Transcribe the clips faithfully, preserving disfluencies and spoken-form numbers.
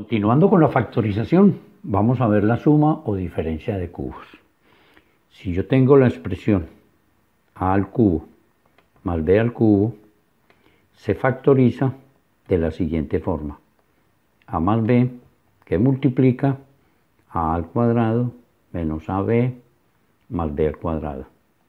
Continuando con la factorización, vamos a ver la suma o diferencia de cubos. Si yo tengo la expresión a al cubo más b al cubo, se factoriza de la siguiente forma: a más b, que multiplica a al cuadrado menos ab más b al cuadrado.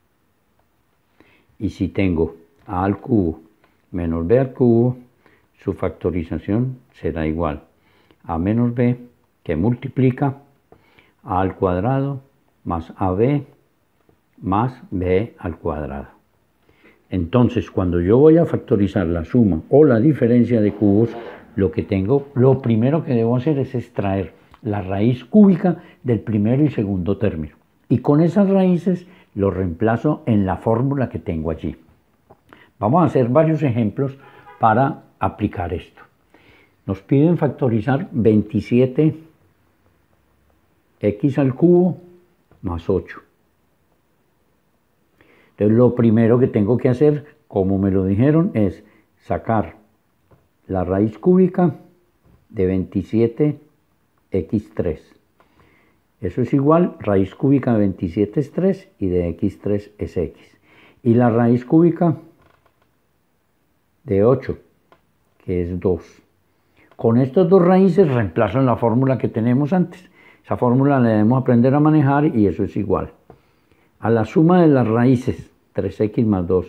Y si tengo a al cubo menos b al cubo, su factorización será igual a menos b, que multiplica a al cuadrado más ab más b al cuadrado. Entonces, cuando yo voy a factorizar la suma o la diferencia de cubos, lo que tengo, lo primero que debo hacer es extraer la raíz cúbica del primero y segundo término. Y con esas raíces lo reemplazo en la fórmula que tengo allí. Vamos a hacer varios ejemplos para aplicar esto. Nos piden factorizar veintisiete x al cubo más ocho. Entonces lo primero que tengo que hacer, como me lo dijeron, es sacar la raíz cúbica de veintisiete x tres. Eso es igual, raíz cúbica de veintisiete es tres y de x tres es x. Y la raíz cúbica de ocho, que es dos. Con estas dos raíces reemplazo la fórmula que tenemos antes. Esa fórmula la debemos aprender a manejar y eso es igual a la suma de las raíces, tres x más dos,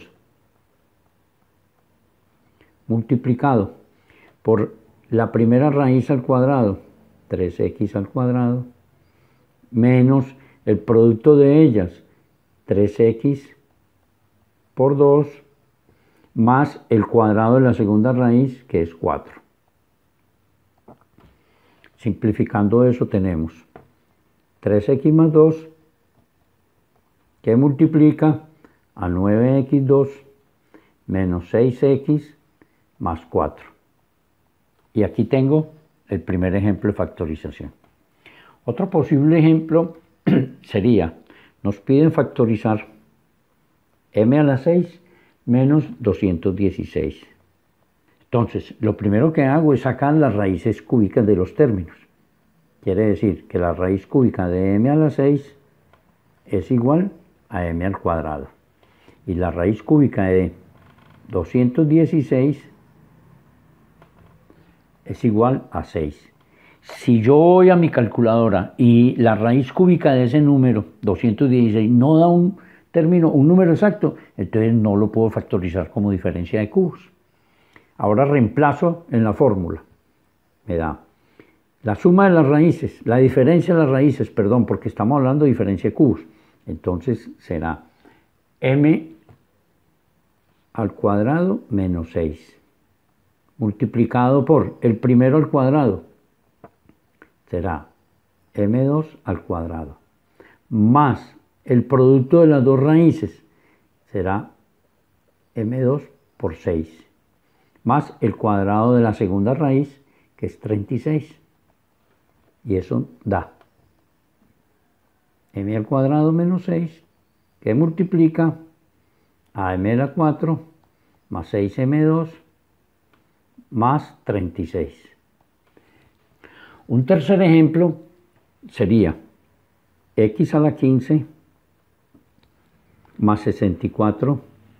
multiplicado por la primera raíz al cuadrado, tres x al cuadrado, menos el producto de ellas, tres x por dos, más el cuadrado de la segunda raíz, que es cuatro. Simplificando eso tenemos tres x más dos, que multiplica a nueve x dos menos seis x más cuatro. Y aquí tengo el primer ejemplo de factorización. Otro posible ejemplo sería, nos piden factorizar m a la seis menos doscientos dieciséis. Entonces, lo primero que hago es sacar las raíces cúbicas de los términos. Quiere decir que la raíz cúbica de m a la seis es igual a m al cuadrado. Y la raíz cúbica de doscientos dieciséis es igual a seis. Si yo voy a mi calculadora y la raíz cúbica de ese número, doscientos dieciséis, no da un término, un número exacto, entonces no lo puedo factorizar como diferencia de cubos. Ahora reemplazo en la fórmula. Me da la suma de las raíces, la diferencia de las raíces, perdón, porque estamos hablando de diferencia de cubos. Entonces será m al cuadrado menos seis, multiplicado por el primero al cuadrado, será m dos al cuadrado, más el producto de las dos raíces, será m dos por seis, más el cuadrado de la segunda raíz, que es treinta y seis. Y eso da m al cuadrado menos seis, que multiplica a m a la cuatro más seis m dos más treinta y seis. Un tercer ejemplo sería x a la quince más sesenta y cuatro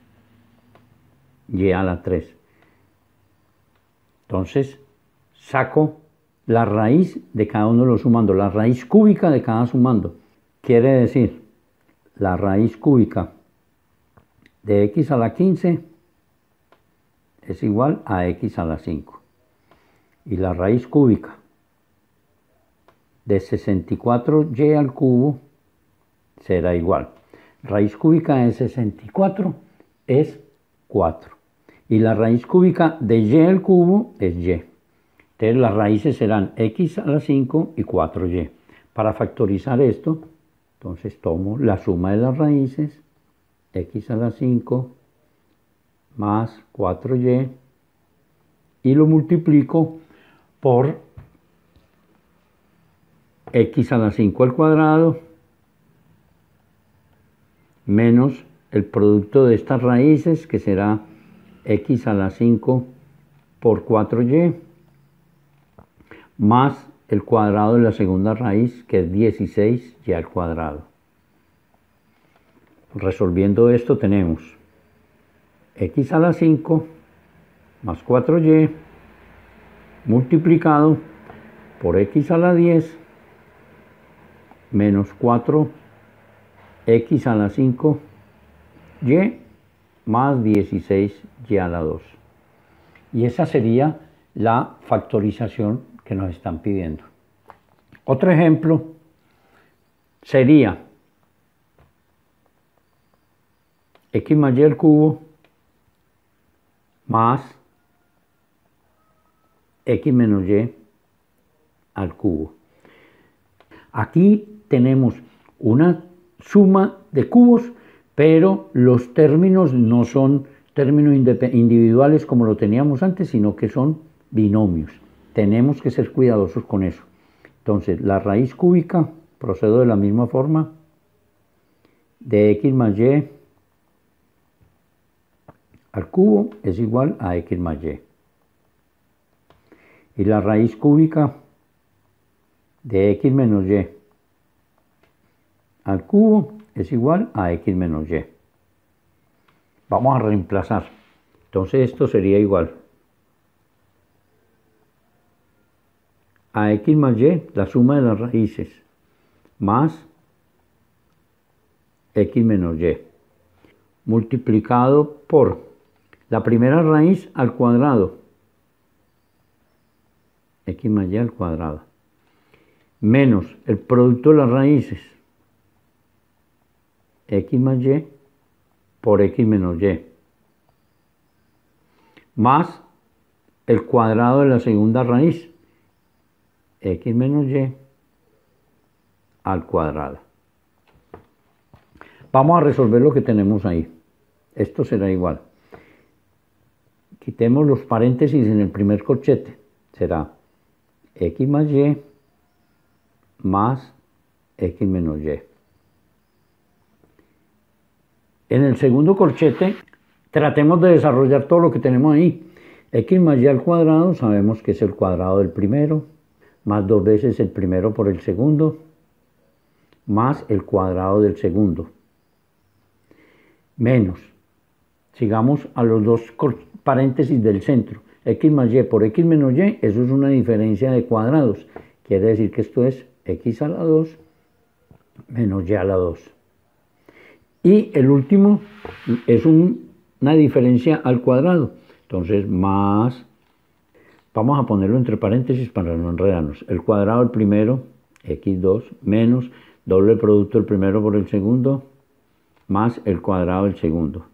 y a la tres. Entonces saco la raíz de cada uno de los sumando, la raíz cúbica de cada sumando. Quiere decir, la raíz cúbica de x a la quince es igual a x a la cinco. Y la raíz cúbica de sesenta y cuatro y al cubo será igual. Raíz cúbica de sesenta y cuatro es cuatro. Y la raíz cúbica de y al cubo es y. Entonces las raíces serán x a la cinco y cuatro y. Para factorizar esto, entonces tomo la suma de las raíces, x a la cinco más cuatro y, y lo multiplico por x a la cinco al cuadrado menos el producto de estas raíces, que será x a la cinco por cuatro y, más el cuadrado de la segunda raíz, que es dieciséis y al cuadrado. Resolviendo esto tenemos x a la cinco más cuatro y multiplicado por x a la diez menos cuatro x a la cinco y más dieciséis y a la dos. Y esa sería la factorización que nos están pidiendo. Otro ejemplo sería x más y al cubo más x menos y al cubo. Aquí tenemos una suma de cubos, pero los términos no son términos individuales como lo teníamos antes, sino que son binomios. Tenemos que ser cuidadosos con eso. Entonces, la raíz cúbica, procedo de la misma forma, de x más y al cubo es igual a x más y. Y la raíz cúbica de x menos y al cubo es igual a x menos y. Vamos a reemplazar. Entonces esto sería igual a x más y, la suma de las raíces, más x menos y, multiplicado por la primera raíz al cuadrado, x más y al cuadrado, menos el producto de las raíces, x más y por x menos y, más el cuadrado de la segunda raíz, x menos y al cuadrado. Vamos a resolver lo que tenemos ahí. Esto será igual. Quitemos los paréntesis en el primer corchete. Será x más y más x menos y. En el segundo corchete, tratemos de desarrollar todo lo que tenemos ahí. X más y al cuadrado, sabemos que es el cuadrado del primero, más dos veces el primero por el segundo, más el cuadrado del segundo, menos, sigamos a los dos paréntesis del centro, x más y por x menos y, eso es una diferencia de cuadrados, quiere decir que esto es x a la dos menos y a la dos. Y el último es un, una diferencia al cuadrado, entonces más, vamos a ponerlo entre paréntesis para no enredarnos, el cuadrado del primero, x dos, menos doble producto del primero por el segundo, más el cuadrado del segundo.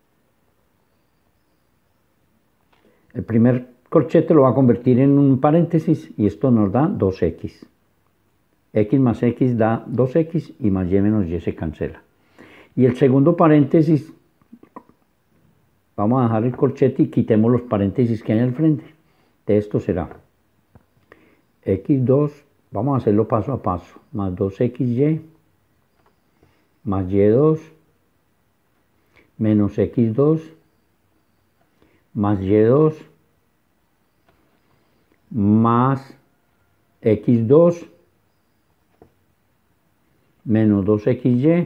El primer corchete lo va a convertir en un paréntesis y esto nos da dos x. X más x da dos x y más y menos y se cancela. Y el segundo paréntesis, vamos a dejar el corchete y quitemos los paréntesis que hay al frente. De esto será x dos, vamos a hacerlo paso a paso, más dos x y, más y dos, menos x dos, más y dos, más x dos, menos dos x y,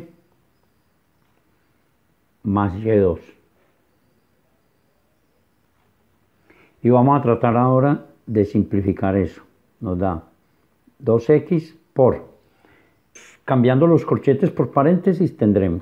más y dos. Y vamos a tratar ahora de simplificar eso. Nos da dos x por, cambiando los corchetes por paréntesis, tendremos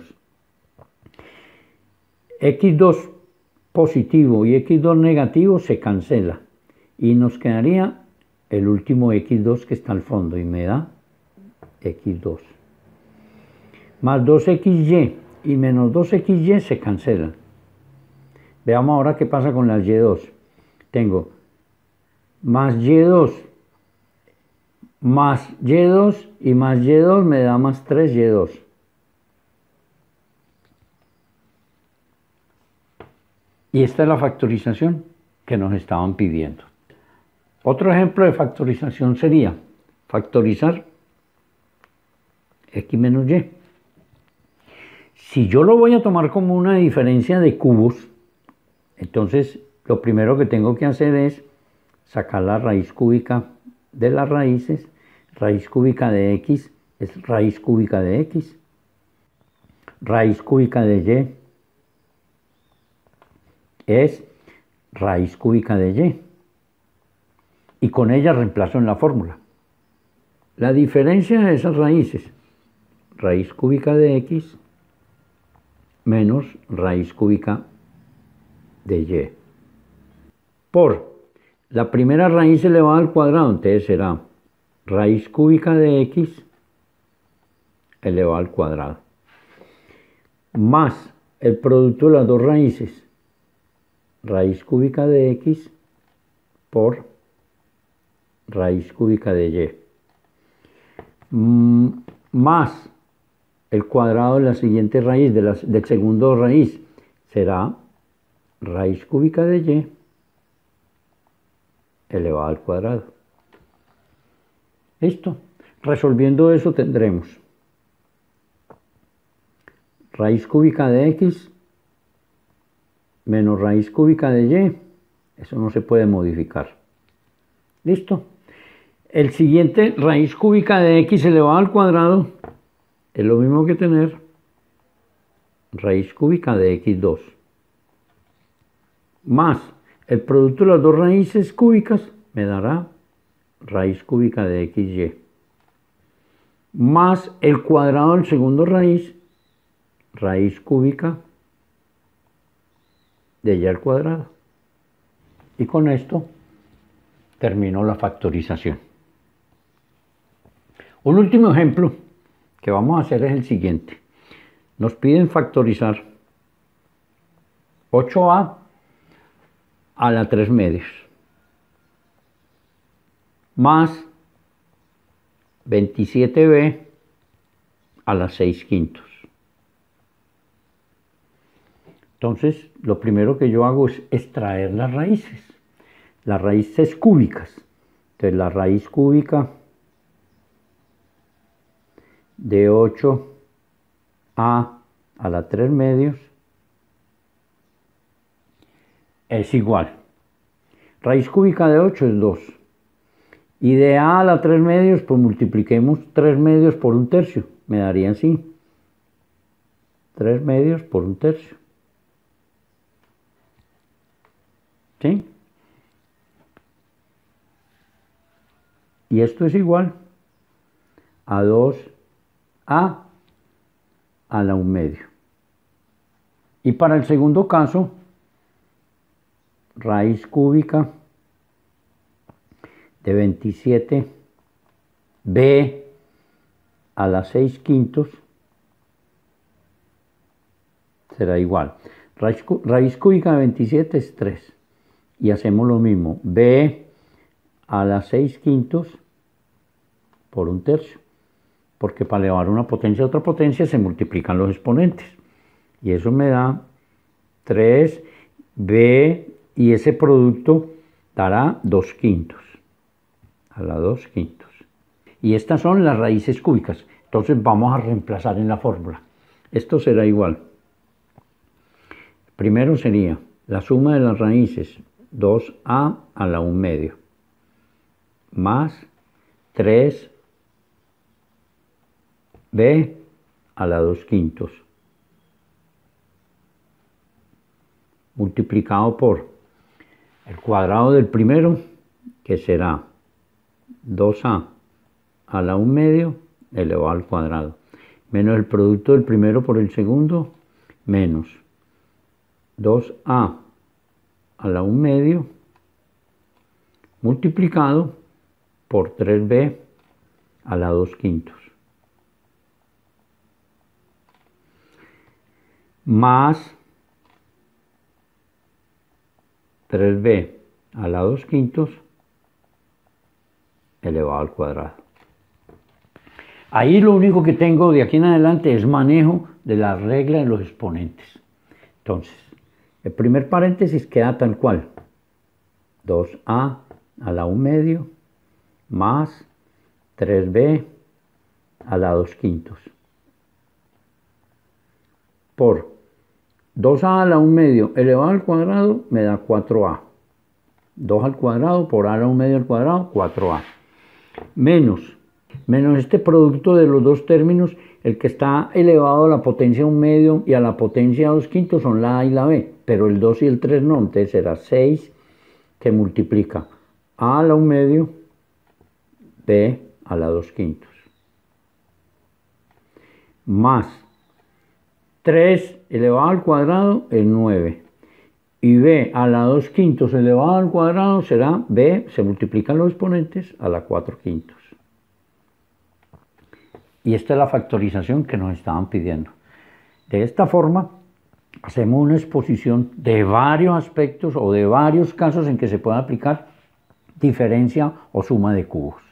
x dos positivo y x dos negativo se cancela. Y nos quedaría el último x dos que está al fondo y me da x dos. Más dos x y y menos dos x y se cancelan. Veamos ahora qué pasa con las y dos. Tengo más y dos más y dos y más y dos me da más tres y dos. Y esta es la factorización que nos estaban pidiendo. Otro ejemplo de factorización sería factorizar x menos y. Si yo lo voy a tomar como una diferencia de cubos, entonces lo primero que tengo que hacer es sacar la raíz cúbica de las raíces, raíz cúbica de x es raíz cúbica de x, raíz cúbica de y es raíz cúbica de y, y con ella reemplazo en la fórmula. La diferencia de esas raíces, raíz cúbica de x menos raíz cúbica de y, por la primera raíz elevada al cuadrado, entonces será raíz cúbica de x elevado al cuadrado, más el producto de las dos raíces, raíz cúbica de x por raíz cúbica de y, mm, más el cuadrado de la siguiente raíz, de la, del segundo raíz, será raíz cúbica de y elevado al cuadrado. ¿Listo? Resolviendo eso tendremos raíz cúbica de x menos raíz cúbica de y, eso no se puede modificar. ¿Listo? El siguiente, raíz cúbica de x elevado al cuadrado, es lo mismo que tener raíz cúbica de equis dos, más el producto de las dos raíces cúbicas me dará raíz cúbica de equis y, más el cuadrado del segundo raíz, raíz cúbica de y al cuadrado. Y con esto termino la factorización. Un último ejemplo que vamos a hacer es el siguiente. Nos piden factorizar ocho a a la tres medios más veintisiete b a la seis quintos. Entonces, lo primero que yo hago es extraer las raíces, las raíces cúbicas. Entonces, la raíz cúbica de ocho a a la tres medios es igual. Raíz cúbica de ocho es dos. Y de a a la tres medios, pues multipliquemos tres medios por un tercio. Me darían así. tres medios por un tercio. ¿Sí? Y esto es igual a dos a a la un medio. Y para el segundo caso, raíz cúbica de veintisiete b a la seis quintos será igual. Raíz, raíz cúbica de veintisiete es tres. Y hacemos lo mismo. B a la seis quintos por un tercio. Porque para elevar una potencia a otra potencia se multiplican los exponentes. Y eso me da tres b y ese producto dará dos quintos. A la dos quintos. Y estas son las raíces cúbicas. Entonces vamos a reemplazar en la fórmula. Esto será igual. Primero sería la suma de las raíces dos a a la un medio más tres b a la dos quintos multiplicado por el cuadrado del primero, que será dos a a la un medio elevado al cuadrado, menos el producto del primero por el segundo, menos dos a a la un medio multiplicado por tres b a la dos quintos más tres b a la dos quintos elevado al cuadrado. Ahí lo único que tengo de aquí en adelante es manejo de la regla de los exponentes. Entonces, el primer paréntesis queda tal cual. dos a a la un medio más tres b a la dos quintos por dos a a la un medio elevado al cuadrado me da cuatro a. dos al cuadrado por a a la un medio al cuadrado, cuatro a. menos, menos este producto de los dos términos, el que está elevado a la potencia un medio y a la potencia dos quintos son la A y la B, pero el dos y el tres no, entonces será seis que multiplica A a la un medio, B a la dos quintos, más tres elevado al cuadrado es nueve, y B a la dos quintos elevado al cuadrado será B, se multiplican los exponentes, a la cuatro quintos. Y esta es la factorización que nos estaban pidiendo. De esta forma, hacemos una exposición de varios aspectos o de varios casos en que se puede aplicar diferencia o suma de cubos.